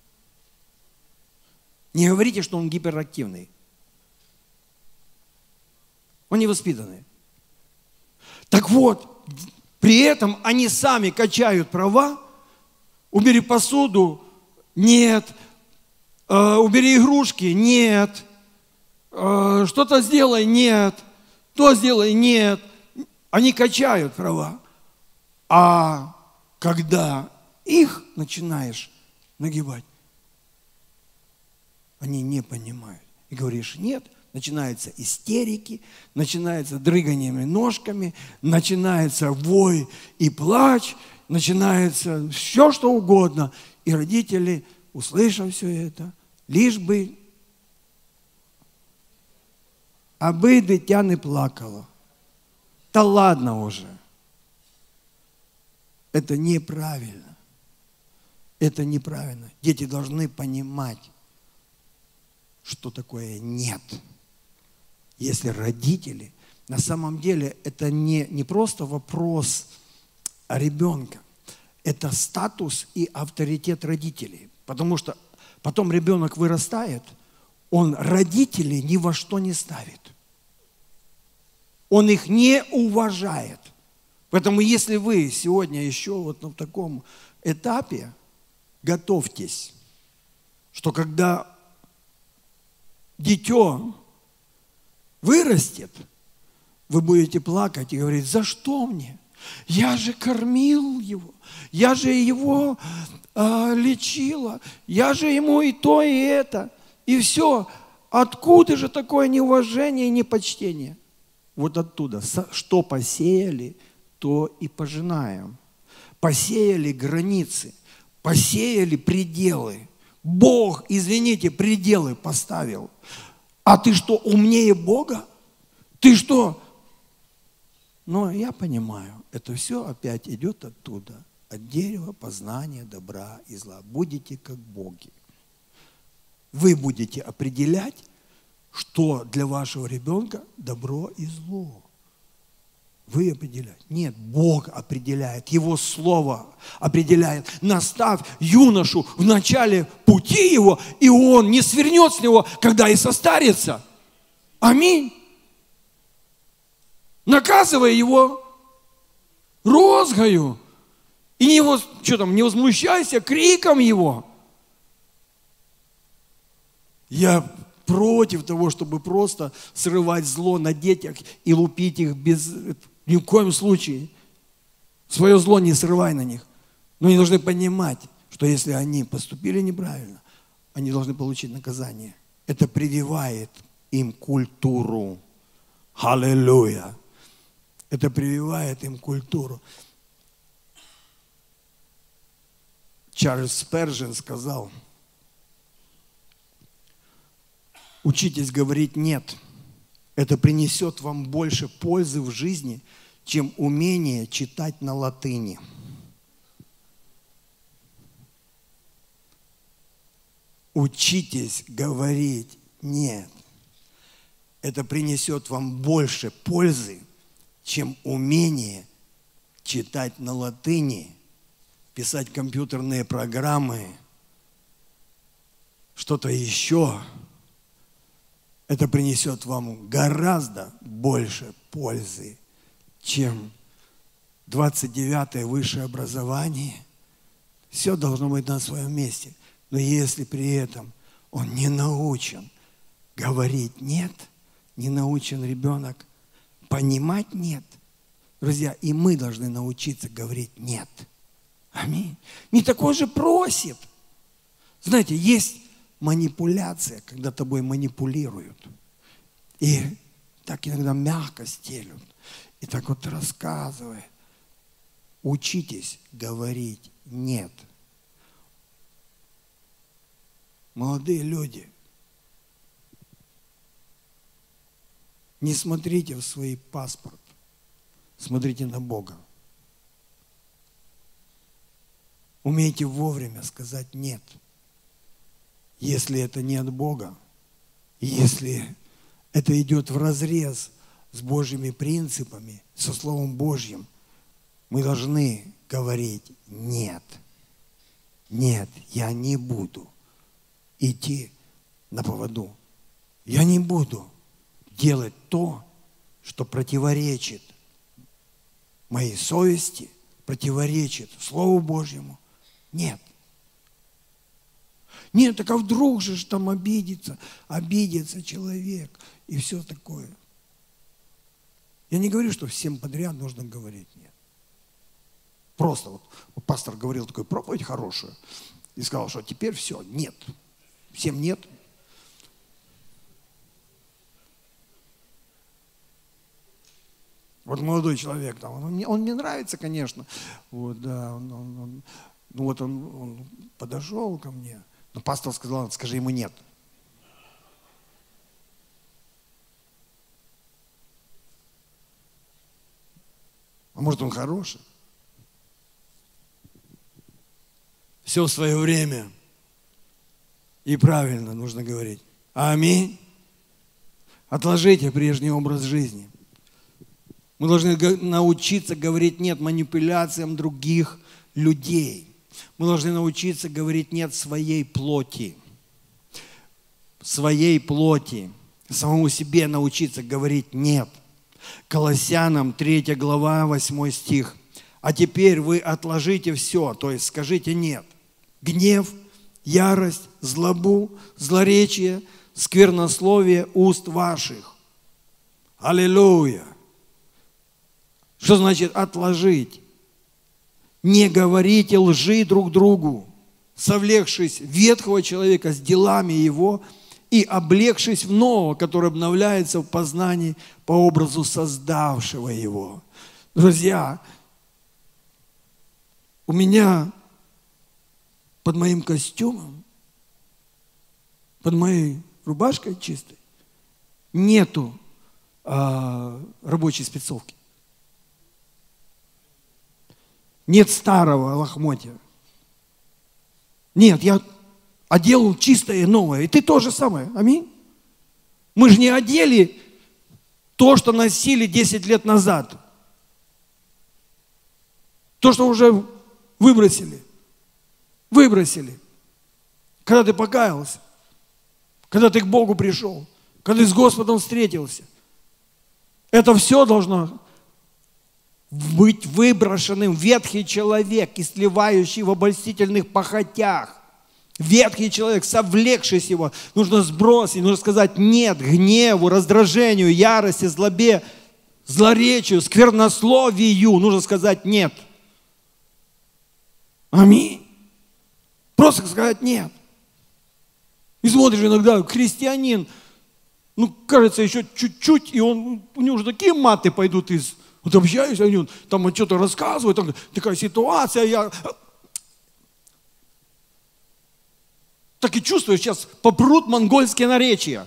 Не говорите, что он гиперактивный. Он невоспитанный. Так вот, при этом они сами качают права. Убери посуду, нет. Убери игрушки, нет. Что-то сделай, нет. То сделай, нет. Они качают права. А когда их начинаешь нагибать, они не понимают. И говоришь нет, начинаются истерики, начинается дрыганиями ножками, начинается вой и плач, начинается все, что угодно. И родители, услышав все это, лишь бы, аби дитя не плакало. Да ладно уже. Это неправильно. Это неправильно. Дети должны понимать, что такое нет. Если родители, на самом деле это не просто вопрос ребенка, это статус и авторитет родителей. Потому что потом ребенок вырастает, он родителей ни во что не ставит. Он их не уважает. Поэтому если вы сегодня еще вот на таком этапе, готовьтесь, что когда дитё вырастет, вы будете плакать и говорить: за что мне? Я же кормил его, я же его лечила, я же ему и то, и это, и все. Откуда же такое неуважение и непочтение? Вот оттуда. Что посеяли, то и пожинаем. Посеяли границы, посеяли пределы. Бог, извините, пределы поставил. А ты что, умнее Бога? Ты что? Но я понимаю, это все опять идет оттуда, от дерева познания добра и зла. Будете как боги. Вы будете определять, что для вашего ребенка добро и зло. Вы определяете. Нет, Бог определяет, Его Слово определяет. Наставь юношу в начале пути его, и он не свернет с него, когда и состарится. Аминь. Наказывая его розгою. И не возмущайся криком его. Я против того, чтобы просто срывать зло на детях и лупить их ни в коем случае. Свое зло не срывай на них. Но они должны понимать, что если они поступили неправильно, они должны получить наказание. Это прививает им культуру. Аллилуйя. Это прививает им культуру. Чарльз Спержен сказал: учитесь говорить «нет». Это принесет вам больше пользы в жизни, чем умение читать на латыни. Учитесь говорить «нет». Это принесет вам больше пользы, чем умение читать на латыни, писать компьютерные программы, что-то еще. Это принесет вам гораздо больше пользы, чем 29-е высшее образование. Все должно быть на своем месте. Но если при этом он не научен говорить «нет», не научен ребенок понимать «нет», друзья, и мы должны научиться говорить «нет». Аминь. Не такой же просит. Знаете, есть манипуляция, когда тобой манипулируют. И так иногда мягко стелют. И так вот рассказывая. Учитесь говорить «нет». Молодые люди, не смотрите в свой паспорт, смотрите на Бога. Умейте вовремя сказать «нет». Если это не от Бога, если это идет вразрез с Божьими принципами, со Словом Божьим, мы должны говорить «нет». Нет, я не буду идти на поводу. Я не буду делать то, что противоречит моей совести, противоречит Слову Божьему. Нет. Нет, так а вдруг же там обидится человек и все такое. Я не говорю, что всем подряд нужно говорить «нет». Просто вот пастор говорил такую проповедь хорошую и сказал, что теперь все, нет. Всем нет. Вот молодой человек, там, он мне нравится, конечно. Вот, да, он подошел ко мне. Но пастор сказал, скажи ему нет. А может, он хороший? Все в свое время. И правильно нужно говорить. Аминь. Отложите прежний образ жизни. Мы должны научиться говорить «нет» манипуляциям других людей. Мы должны научиться говорить «нет» своей плоти. Своей плоти. Самому себе научиться говорить «нет». Колоссянам 3 глава, 8 стих. А теперь вы отложите все, то есть скажите «нет». Гнев, ярость, злобу, злоречие, сквернословие уст ваших. Аллилуйя! Что значит отложить? Не говорите лжи друг другу, совлекшись ветхого человека с делами его и облегшись в нового, который обновляется в познании по образу создавшего его. Друзья, у меня под моим костюмом, под моей рубашкой чистой нету рабочей спецовки. Нет старого лохмотья. Нет, я одел чистое и новое. И ты то же самое. Аминь. Мы же не одели то, что носили 10 лет назад. То, что уже выбросили. Выбросили. Когда ты покаялся. Когда ты к Богу пришел. Когда ты с Господом встретился. Это все должно быть выброшенным. Ветхий человек, истлевающий в обольстительных похотях. Ветхий человек, совлекшись его, нужно сбросить, нужно сказать нет гневу, раздражению, ярости, злобе, злоречию, сквернословию. Нужно сказать нет. Аминь. Просто сказать нет. И смотришь иногда, христианин, кажется, еще чуть-чуть, и у него уже такие маты пойдут из... Вот общаюсь, они там что-то рассказывают, там такая ситуация, я... Так и чувствую, сейчас попрут монгольские наречия.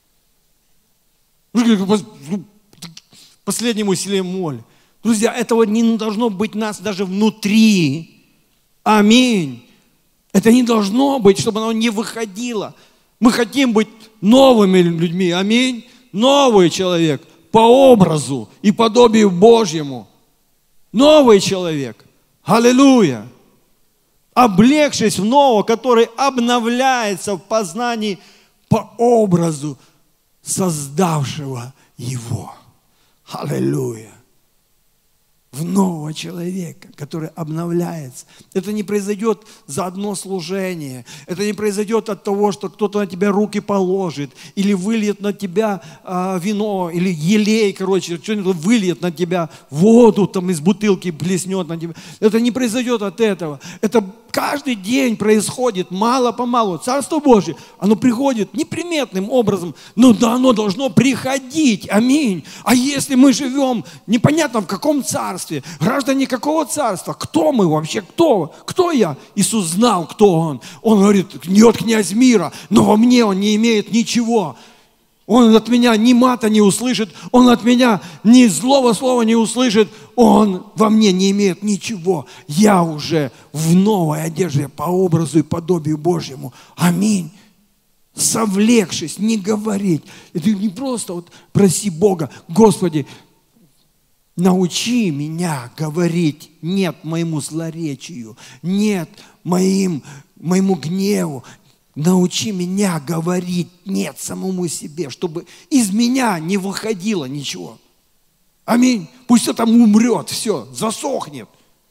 Последнему селе моль. Друзья, этого не должно быть нас даже внутри. Аминь. Это не должно быть, чтобы оно не выходило. Мы хотим быть новыми людьми. Аминь. Новый человек по образу и подобию Божьему. Новый человек. Аллилуйя. Облегшись в нового, который обновляется в познании по образу создавшего его. Аллилуйя. в нового человека, который обновляется. Это не произойдет за одно служение. Это не произойдет от того, что кто-то на тебя руки положит, или выльет на тебя вино, или елей, что-нибудь выльет на тебя, воду там из бутылки блеснет на тебя. Это не произойдет от этого. Это каждый день происходит мало-помалу. Царство Божие, оно приходит неприметным образом, но да, оно должно приходить. Аминь. А если мы живем непонятно в каком царстве, граждане какого царства, кто мы вообще, кто я? Иисус знал, кто Он. Он говорит, нет, князь мира, но во мне он не имеет ничего. Он от меня ни мата не услышит, он от меня ни злого слова не услышит, он во мне не имеет ничего. Я уже в новой одежде по образу и подобию Божьему. Аминь. Совлекшись, не говорить. Это не просто вот проси Бога, Господи, научи меня говорить нет моему злоречию, нет моему гневу. Научи меня говорить нет самому себе, чтобы из меня не выходило ничего. Аминь. Пусть это там умрет, все, засохнет.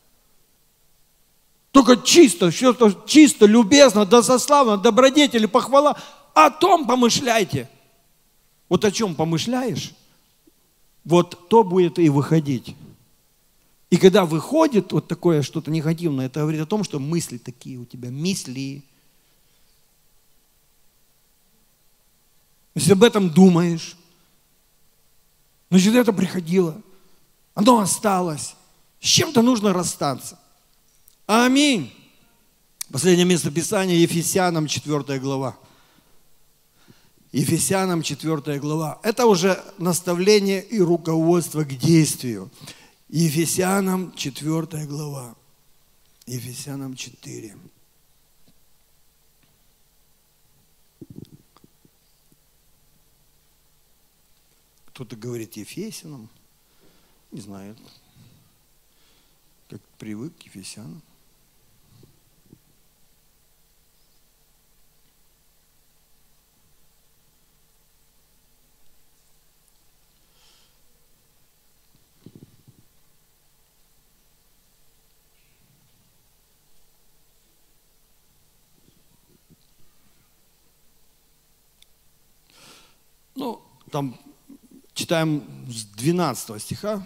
Только чисто, что-то чисто, любезно, доброславно, добродетель и похвала. О том помышляйте. Вот о чем помышляешь, вот то будет и выходить. И когда выходит вот такое что-то негативное, это говорит о том, что мысли такие у тебя, мысли. Если об этом думаешь, значит, это приходило. Оно осталось. С чем-то нужно расстаться. Аминь. Последнее место Писания, Ефесянам 4 глава. Ефесянам 4 глава. Это уже наставление и руководство к действию. Ефесянам 4 глава. Ефесянам 4. Кто-то говорит Ефесянам, не знаю, как привык к Ефесянам. Ну, там читаем с 12 стиха.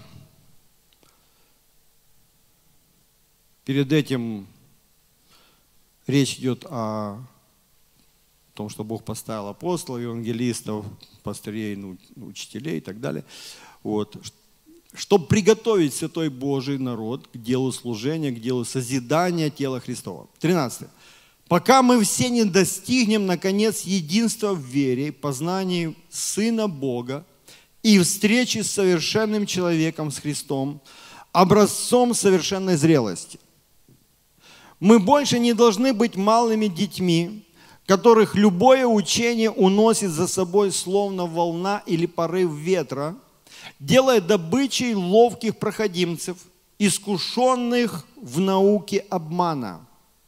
Перед этим речь идет о том, что Бог поставил апостолов, евангелистов, пастырей, учителей и так далее. Вот. Чтобы приготовить святой Божий народ к делу служения, к делу созидания тела Христова. 13. Пока мы все не достигнем, наконец, единства в вере, познании Сына Бога и встречи с совершенным человеком, с Христом, образцом совершенной зрелости. Мы больше не должны быть малыми детьми, которых любое учение уносит за собой словно волна или порыв ветра, делая добычей ловких проходимцев, искушенных в науке обмана.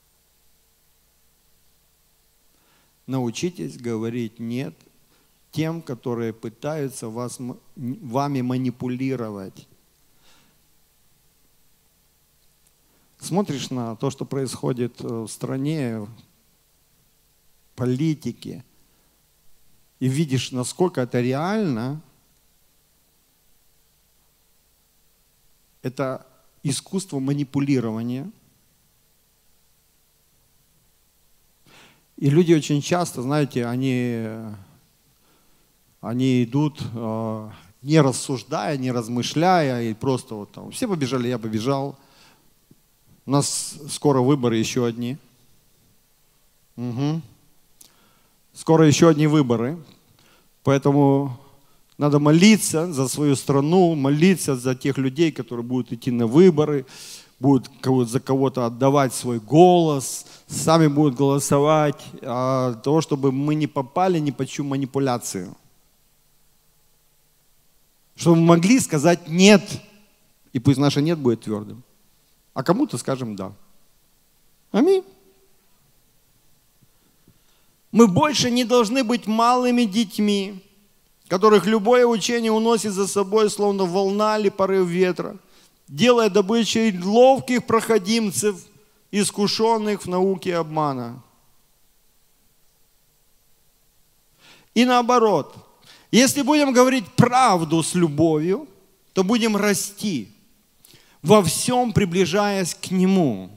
Научитесь говорить «нет» тем, которые пытаются вами манипулировать. Смотришь на то, что происходит в стране, в политике, и видишь, насколько это реально. Это искусство манипулирования. И люди очень часто, знаете, они идут, не рассуждая, не размышляя, и просто вот там, все побежали, я побежал. У нас скоро выборы еще одни. Угу. Скоро еще одни выборы. Поэтому надо молиться за свою страну, молиться за тех людей, которые будут идти на выборы, будут за кого-то отдавать свой голос, сами будут голосовать, для того, чтобы мы не попали ни под чью манипуляцию. Чтобы мы могли сказать «нет», и пусть наше «нет» будет твердым. А кому-то скажем «да». Аминь. Мы больше не должны быть малыми детьми, которых любое учение уносит за собой, словно волна или порыв ветра, делая добычей ловких проходимцев, искушенных в науке обмана. И наоборот, если будем говорить правду с любовью, то будем расти, во всем приближаясь к Нему.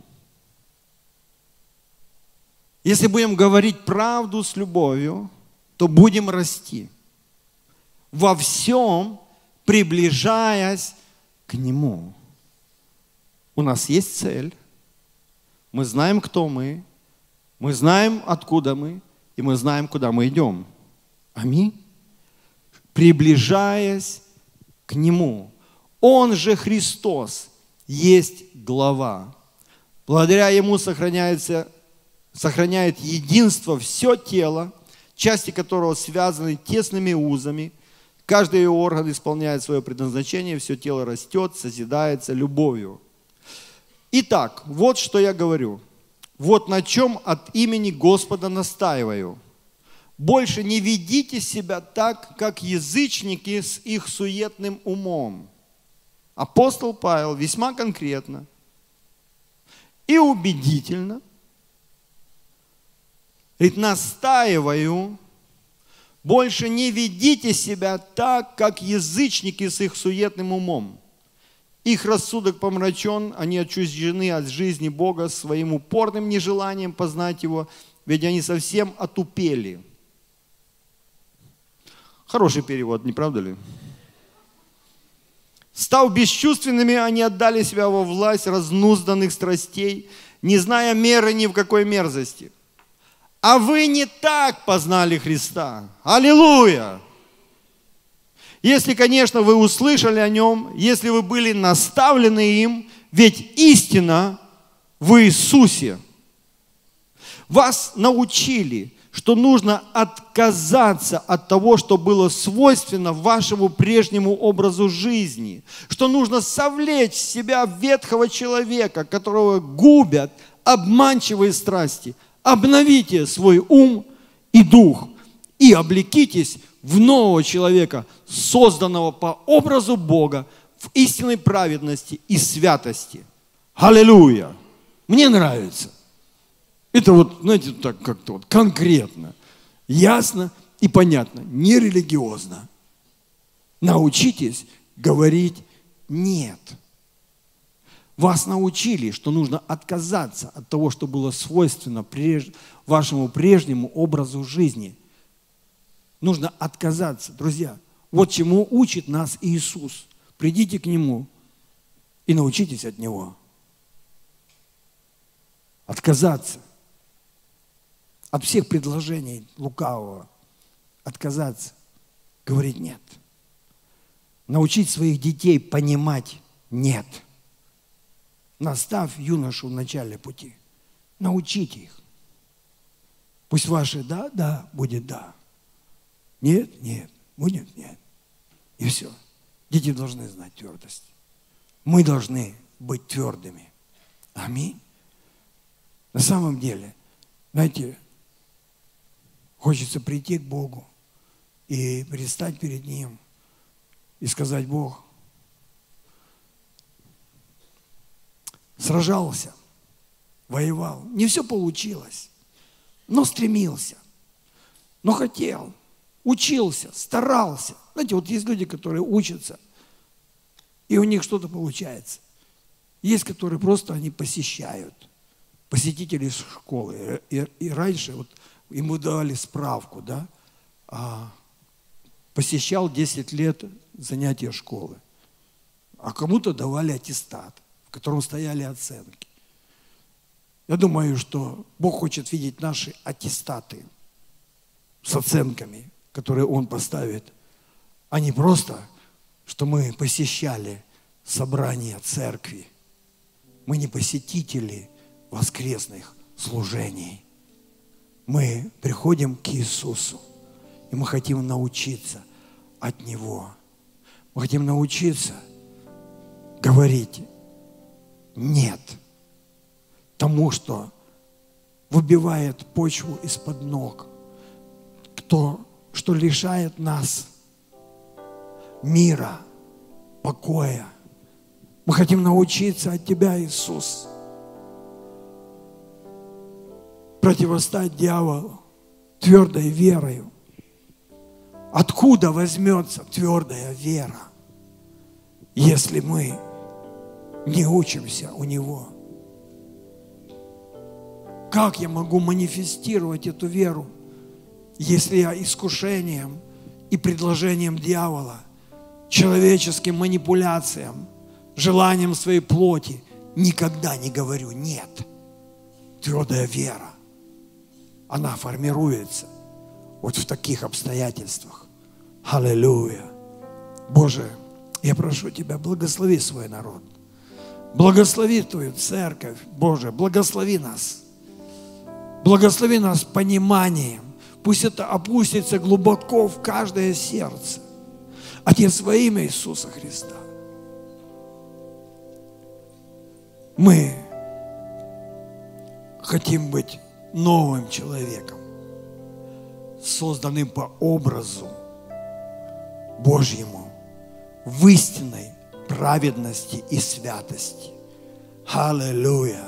Если будем говорить правду с любовью, то будем расти, во всем приближаясь к Нему. У нас есть цель, мы знаем, кто мы знаем, откуда мы, и мы знаем, куда мы идем. Аминь. Приближаясь к Нему. Он же Христос есть глава. Благодаря Ему сохраняет единство все тело, части которого связаны тесными узами. Каждый ее орган исполняет свое предназначение, все тело растет, созидается любовью. Итак, вот что я говорю. Вот на чем от имени Господа настаиваю. Больше не ведите себя так, как язычники с их суетным умом. Апостол Павел весьма конкретно и убедительно говорит: настаиваю, больше не ведите себя так, как язычники с их суетным умом. Их рассудок помрачен, они отчуждены от жизни Бога своим упорным нежеланием познать Его, ведь они совсем отупели. Хороший перевод, не правда ли? Став бесчувственными, они отдали себя во власть разнузданных страстей, не зная меры ни в какой мерзости. А вы не так познали Христа. Аллилуйя! Если, конечно, вы услышали о Нем, если вы были наставлены им, ведь истина в Иисусе. Вас научили, что нужно отказаться от того, что было свойственно вашему прежнему образу жизни, что нужно совлечь в себя ветхого человека, которого губят обманчивые страсти. Обновите свой ум и дух и облекитесь в нового человека, созданного по образу Бога в истинной праведности и святости. Аллилуйя! Мне нравится. Это вот, знаете, так как-то вот конкретно, ясно и понятно, не религиозно. Научитесь говорить «нет». Вас научили, что нужно отказаться от того, что было свойственно вашему прежнему образу жизни. Нужно отказаться. Друзья, вот чему учит нас Иисус. Придите к Нему и научитесь от Него. Отказаться от всех предложений лукавого. Отказаться. Говорить «нет». Научить своих детей понимать «нет». Наставь юношу в начале пути. Научите их. Пусть ваше «да», «да» будет «да». «Нет», «нет», будет «нет». И все. Дети должны знать твердость. Мы должны быть твердыми. Аминь. На самом деле, знаете, хочется прийти к Богу и предстать перед Ним и сказать: Бог, сражался, воевал. Не все получилось, но стремился, но хотел, учился, старался. Знаете, вот есть люди, которые учатся, и у них что-то получается. Есть, которые просто они посещают, посетители школы. И раньше вот ему давали справку, да, посещал 10 лет занятия школы. А кому-то давали аттестат, в котором стояли оценки. Я думаю, что Бог хочет видеть наши аттестаты с оценками, которые Он поставит, а не просто, что мы посещали собрания церкви. Мы не посетители воскресных служений. Мы приходим к Иисусу, и мы хотим научиться от Него. Мы хотим научиться говорить «нет» тому, что выбивает почву из-под ног, что лишает нас мира, покоя, Мы хотим научиться от Тебя, Иисус, противостать дьяволу твердой верою. Откуда возьмется твердая вера, если мы не учимся у Него? Как я могу манифестировать эту веру, если я искушением и предложением дьявола, человеческим манипуляциям, желанием своей плоти никогда не говорю «нет»? Твердая вера, она формируется вот в таких обстоятельствах. Аллилуйя. Боже, я прошу Тебя, благослови свой народ. Благослови Твою церковь, Боже, благослови нас. Благослови нас пониманием. Пусть это опустится глубоко в каждое сердце. Отец, во имя Иисуса Христа. Мы хотим быть новым человеком, созданным по образу Божьему, в истинной праведности и святости. Аллилуйя.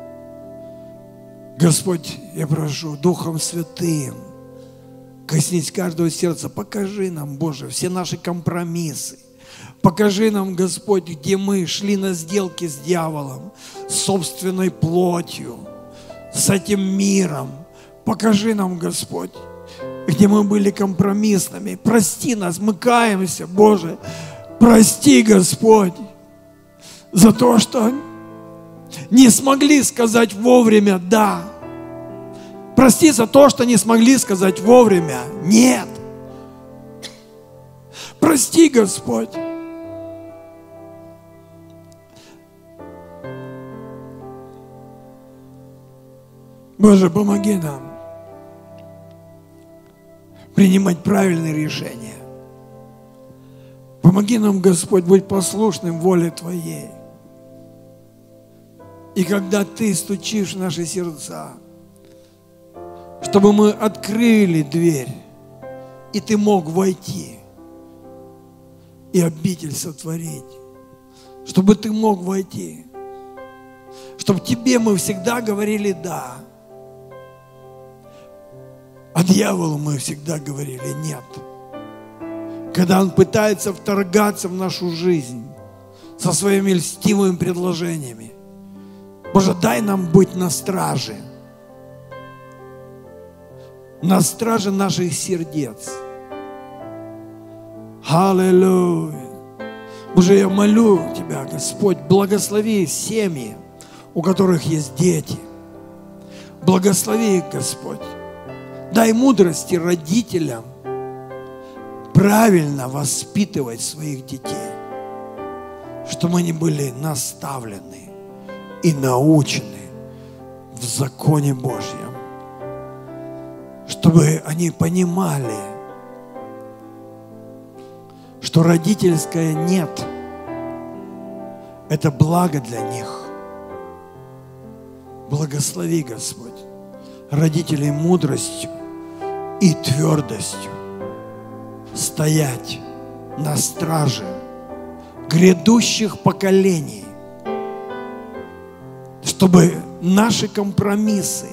Господь, я прошу, Духом Святым, коснись каждого сердца, покажи нам, Боже, все наши компромиссы. Покажи нам, Господь, где мы шли на сделки с дьяволом, с собственной плотью, с этим миром. Покажи нам, Господь, где мы были компромиссными. Прости нас, мы каемся, Боже. Прости, Господь, за то, что не смогли сказать вовремя «да». Прости за то, что не смогли сказать вовремя «нет». Прости, Господь. Боже, помоги нам принимать правильные решения. Помоги нам, Господь, быть послушным воле Твоей. И когда Ты стучишь в наши сердца, чтобы мы открыли дверь, и Ты мог войти и обитель сотворить, чтобы Ты мог войти, чтобы Тебе мы всегда говорили «да», а дьяволу мы всегда говорили «нет». Когда он пытается вторгаться в нашу жизнь со своими льстивыми предложениями, Боже, дай нам быть на страже наших сердец. Аллилуйя. Боже, я молю Тебя, Господь, благослови семьи, у которых есть дети. Благослови их, Господь. Дай мудрости родителям правильно воспитывать своих детей, чтобы они были наставлены и научены в законе Божьем, чтобы они понимали, что родительское «нет» – это благо для них. Благослови, Господь, родителей мудростью и твердостью стоять на страже грядущих поколений, чтобы наши компромиссы,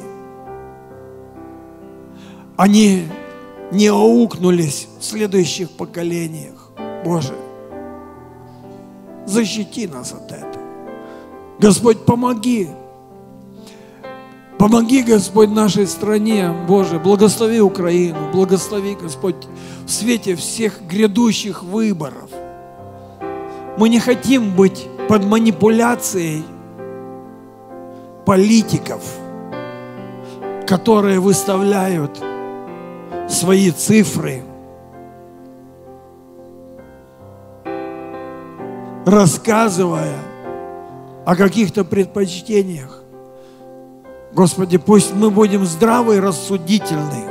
они не аукнулись в следующих поколениях. Боже, защити нас от этого. Господь, помоги. Помоги, Господь, нашей стране, Боже, благослови Украину, благослови, Господь, в свете всех грядущих выборов. Мы не хотим быть под манипуляцией политиков, которые выставляют свои цифры, рассказывая о каких-то предпочтениях. Господи, пусть мы будем здравы и рассудительны,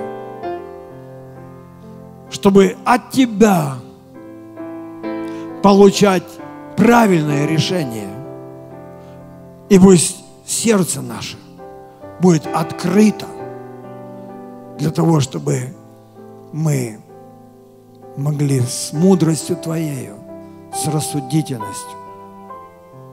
чтобы от Тебя получать правильное решение. И пусть сердце наше будет открыто для того, чтобы мы могли с мудростью Твоею, с рассудительностью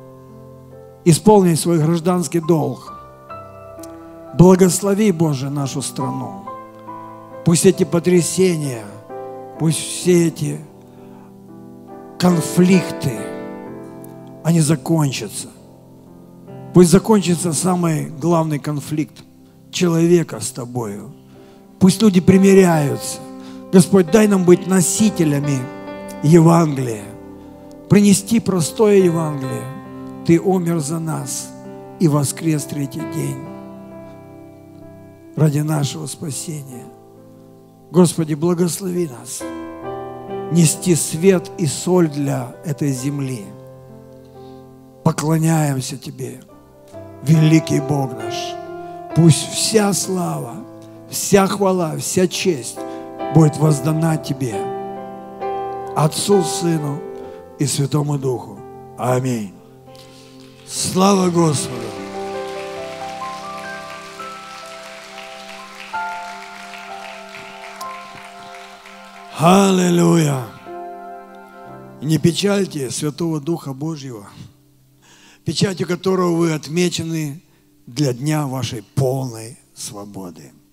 исполнить свой гражданский долг. Благослови, Боже, нашу страну. Пусть эти потрясения, пусть все эти конфликты, они закончатся. Пусть закончится самый главный конфликт человека с Тобою. Пусть люди примиряются. Господь, дай нам быть носителями Евангелия. Принести простое Евангелие. Ты умер за нас и воскрес третий день ради нашего спасения. Господи, благослови нас нести свет и соль для этой земли. Поклоняемся Тебе, великий Бог наш. Пусть вся слава, вся хвала, вся честь будет воздана Тебе, Отцу, Сыну и Святому Духу. Аминь. Слава Господу! Аллилуйя! Не печальте Святого Духа Божьего, печатью которого вы отмечены для дня вашей полной свободы.